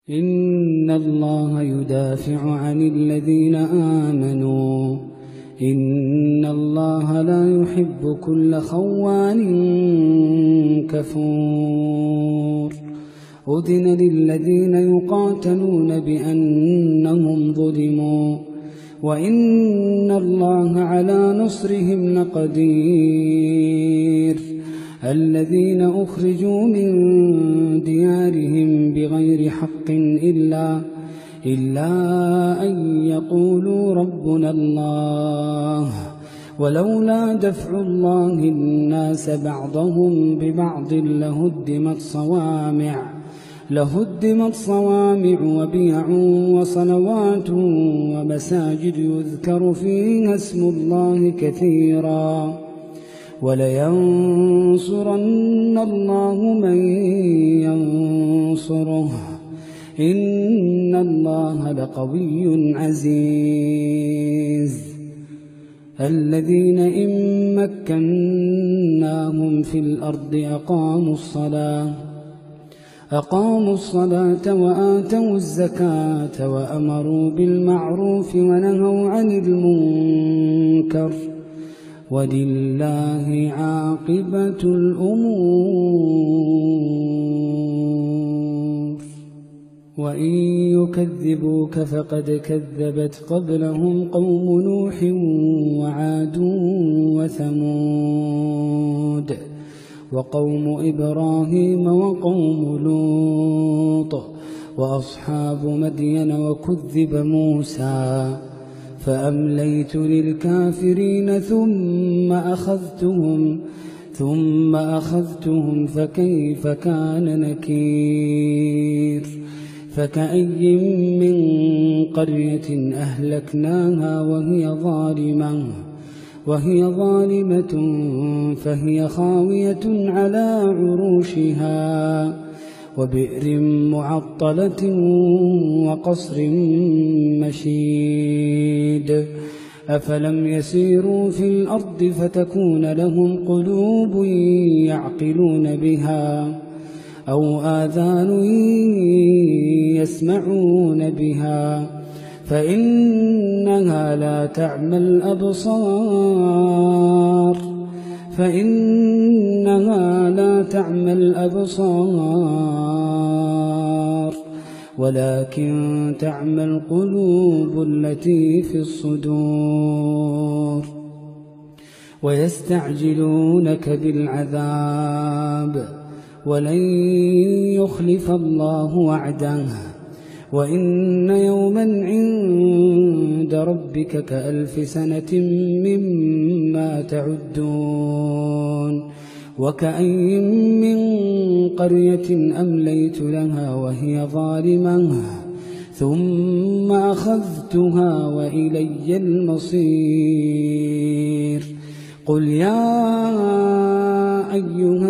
إن الله يدافع عن الذين آمنوا إن الله لا يحب كل خوان كفور. أذن للذين يقاتلون بأنهم ظلموا وإن الله على نصرهم لقدير. الذين أخرجوا من ديارهم بغير حق إلا أن يقولوا ربنا الله ولولا دفع الله الناس بعضهم ببعض لهدمت صوامع وبيع وصلوات ومساجد يذكر فيها اسم الله كثيرا ولينصرن الله من ينصره إن الله لقوي عزيز. الذين إن مكناهم في الأرض أقاموا الصلاة وآتوا الزكاة وأمروا بالمعروف ونهوا عن المنكر ولله عاقبة الأمور. وإن يكذبوك فقد كذبت قبلهم قوم نوح وعاد وثمود وقوم إبراهيم وقوم لوط وأصحاب مدين وكذب موسى فأمليت للكافرين ثم أخذتهم فكيف كان نكير. فكأي من قرية أهلكناها وهي ظالمة فهي خاوية على عروشها وبئر معطلة وقصر مشيد. أفلم يسيروا في الأرض فتكون لهم قلوب يعقلون بها أو آذان يسمعون بها فإنها لا تعمى الأبصار ولكن تعمى القلوب التي في الصدور. ويستعجلونك بالعذاب ولن يخلف الله وعده وإن يوما عند ربك كألف سنة مما تعدون. وكأي من قرية أمليت لها وهي ظالمة ثم أخذتها وإلي المصير. قل يا أيها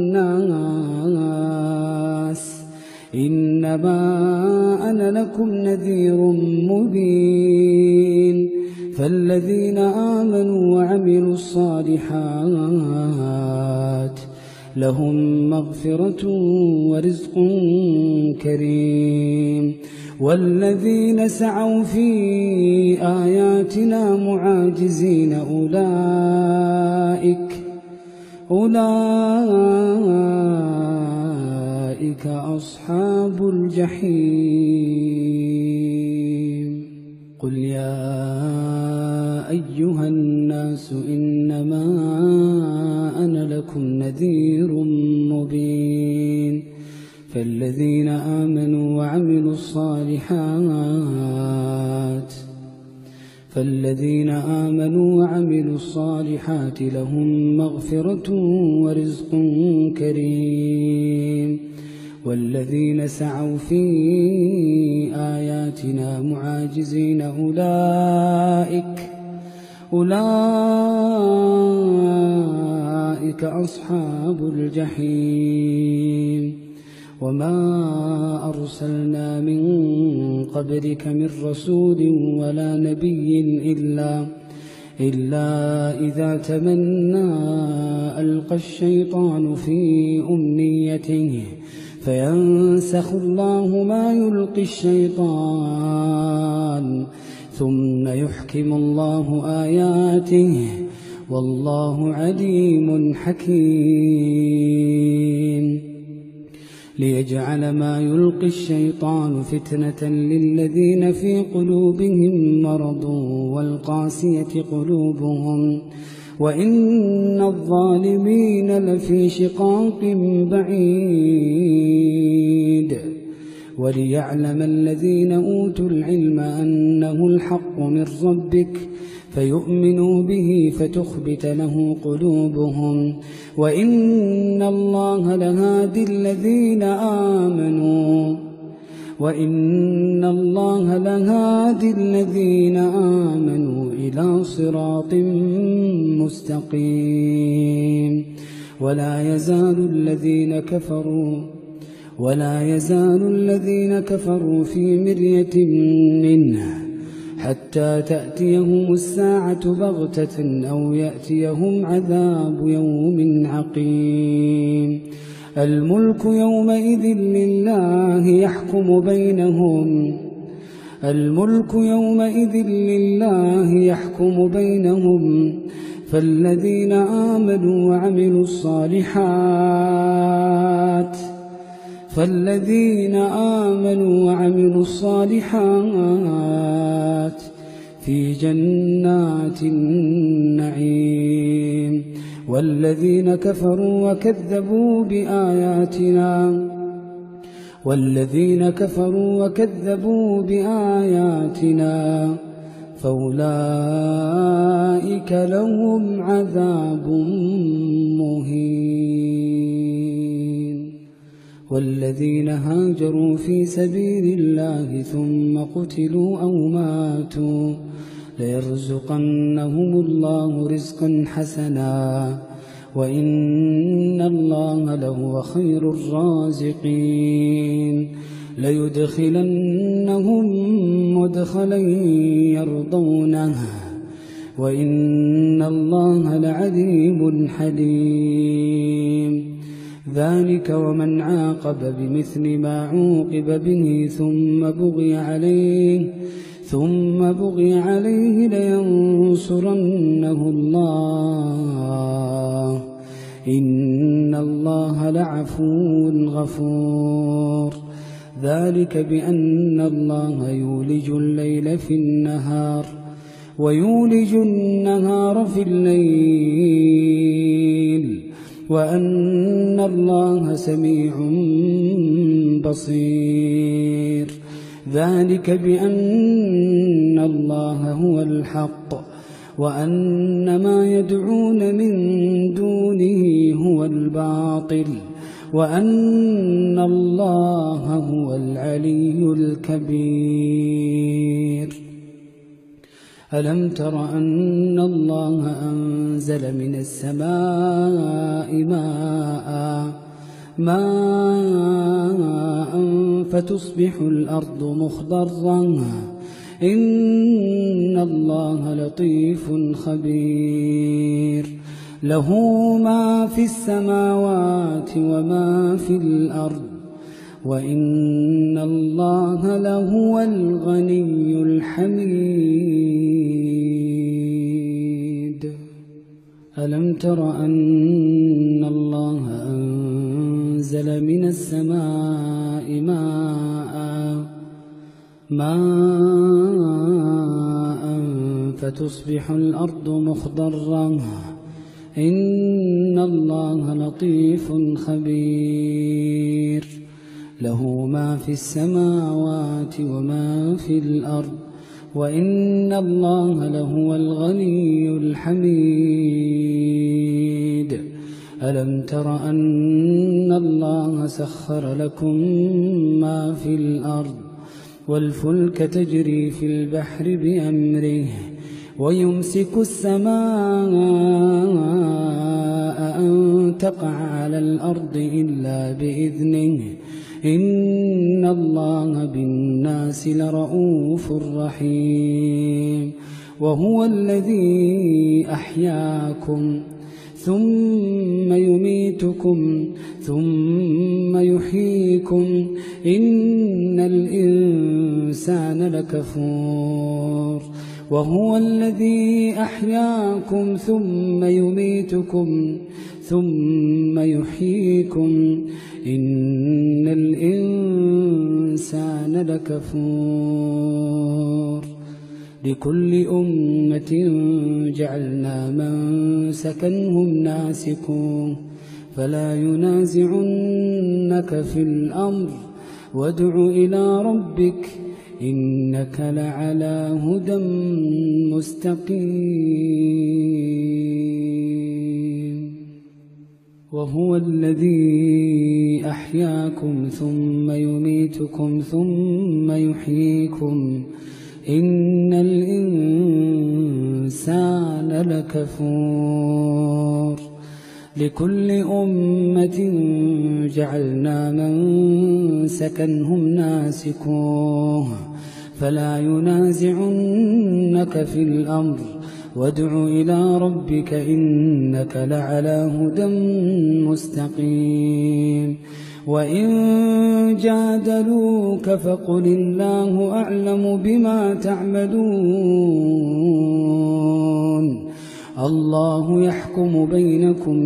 الناس إنما أنا لكم نذير مبين. فالذين آمنوا وعملوا الصالحات لهم مغفرة ورزق كريم. والذين سعوا في آياتنا معاجزين أولئك أصحاب الجحيم. قل يا أيها الناس إنما أنا لكم نذير مبين. فالذين آمنوا وعملوا الصالحات لهم مغفرة ورزق كريم. والذين سعوا في آياتنا معاجزين أولئك أصحاب الجحيم. وما أرسلنا من قبلك من رسول ولا نبي إلا إذا تمنى ألقى الشيطان في أمنيته فينسخ الله ما يلقي الشيطان ثم يحكم الله آياته والله عليم حكيم ليجعل ما يلقي الشيطان فتنة للذين في قلوبهم مرض والقاسية قلوبهم وإن الظالمين لفي شقاق بعيد وليعلم الذين أوتوا العلم أنه الحق من ربك فيؤمنوا به فتخبت له قلوبهم وإن الله لهادي الذين آمنوا إلى صراط مستقيم ولا يزال الذين كفروا في مرية منه حتى تأتيهم الساعة بغتة أو يأتيهم عذاب يوم عقيم الملك يومئذ لله يحكم بينهم فالذين آمنوا وعملوا الصالحات في جنات النعيم والذين كفروا وكذبوا بآياتنا فأولئك لهم عذاب مهين والذين هاجروا في سبيل الله ثم قتلوا أو ماتوا ليرزقنهم الله رزقا حسنا وإن الله لهو خير الرازقين ليدخلنهم مدخلا يرضونه وإن الله لعليم حليم ذلك ومن عاقب بمثل ما عوقب به ثم بغي عليه لينصرنه الله إن الله لعفو غفور ذلك بأن الله يولج الليل في النهار ويولج النهار في الليل وأن الله سميع بصير ذلك بأن الله هو الحق وأن ما يدعون من دونه هو الباطل وأن الله هو العلي الكبير ألم تر أن الله أنزل من السماء ماء فتصبح الأرض مخضرا إن الله لطيف خبير له ما في السماوات وما في الأرض وإن الله لهو الغني الحميد ألم تر أن الله أنزل من السماء ماء فتصبح الأرض مخضرا إن الله لطيف خبير له ما في السماوات وما في الأرض وإن الله لهو الغني الحميد ألم تر أن الله سخر لكم ما في الأرض والفلك تجري في البحر بأمره ويمسك السماء أن تقع على الأرض إلا بإذنه إن الله بالناس لرؤوف رحيم وهو الذي أحياكم ثم يميتكم ثم يحييكم إن الإنسان لكفور وهو الذي أحياكم ثم يميتكم ثم يحييكم إن الإنسان لكفور لكل أمة جعلنا منسكا هم ناسكوه فلا ينازعنك في الأمر وادع إلى ربك إنك لعلى هدى مستقيم وهو الذي أحياكم ثم يميتكم ثم يحييكم إن الإنسان لكفور لكل أمة جعلنا منسكا هم ناسكوه فلا ينازعنك في الأمر وادع إلى ربك إنك لعلى هدى مستقيم وإن جادلوك فقل الله أعلم بما تعملون الله يحكم بينكم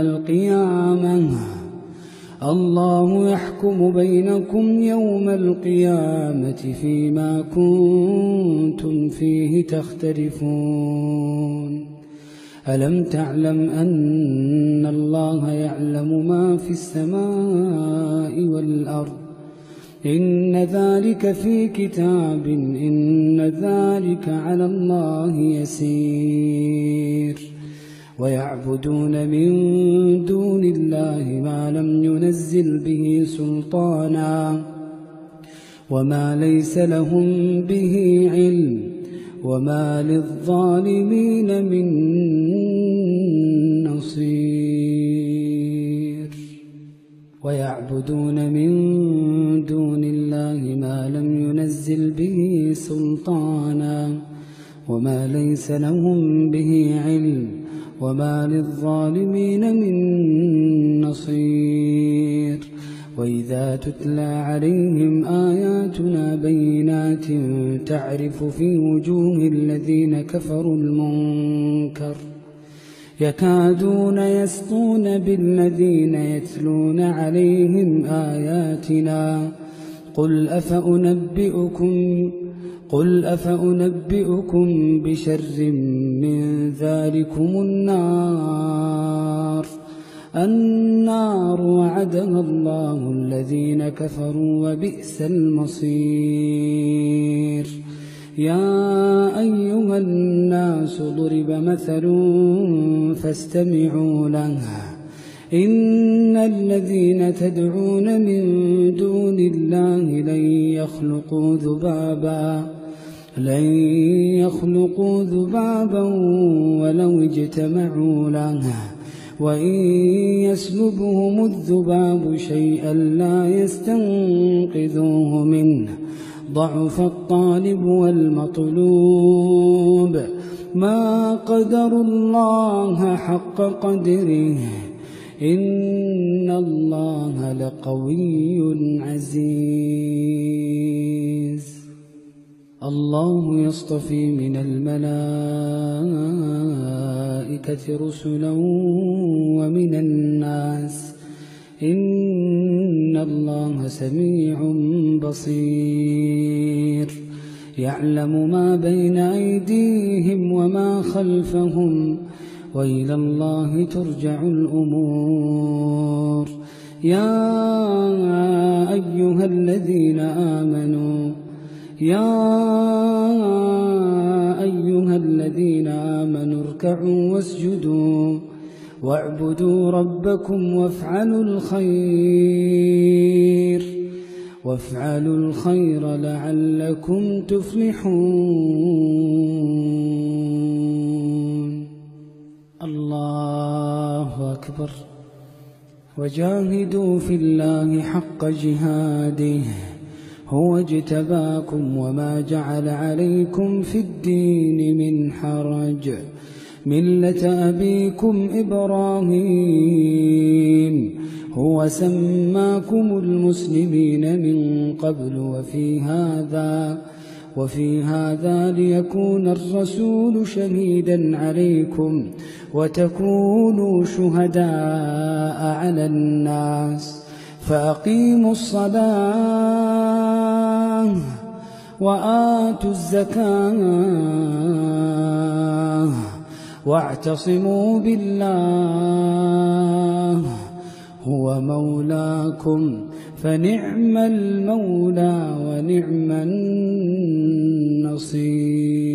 يوم القيامة فيما كنتم فيه تختلفون ألم تعلم أن الله يعلم ما في السماء والأرض إن ذلك في كتاب إن ذلك على الله يسير ويعبدون من دون الله ما لم ينزل به سلطانا وما ليس لهم به علم وما للظالمين من نصير ويعبدون من دون الله ما لم ينزل به سلطانا وما ليس لهم به علم وما للظالمين من نصير وإذا تتلى عليهم آياتنا بينات تعرف في وجوه الذين كفروا المنكر يكادون يسطون بالذين يتلون عليهم آياتنا قل أفأنبئكم بشر من ذلكم النار وعدها الله الذين كفروا وبئس المصير يا أيها الناس ضرب مثل فاستمعوا له إن الذين تدعون من دون الله لن يخلقوا ذبابا ولو اجتمعوا له وإن يسلبهم الذباب شيئا لا يستنقذوه منه ضعف الطالب والمطلوب ما قدروا الله حق قدره إن الله لقوي عزيز الله يصطفي من الملائكة رسلا ومن الناس إن الله سميع بصير يعلم ما بين أيديهم وما خلفهم وإلى الله ترجع الأمور يا أيها الذين آمنوا اركعوا واسجدوا واعبدوا ربكم وافعلوا الخير لعلكم تفلحون الله أكبر وجاهدوا في الله حق جهاده هو اجتباكم وما جعل عليكم في الدين من حرج ملة أبيكم إبراهيم هو سماكم المسلمين من قبل وفي هذا ليكون الرسول شهيدا عليكم وتكونوا شهداء على الناس فأقيموا الصلاة وآتوا الزكاة واعتصموا بالله هو مولاكم فنعم المولى ونعم النصير.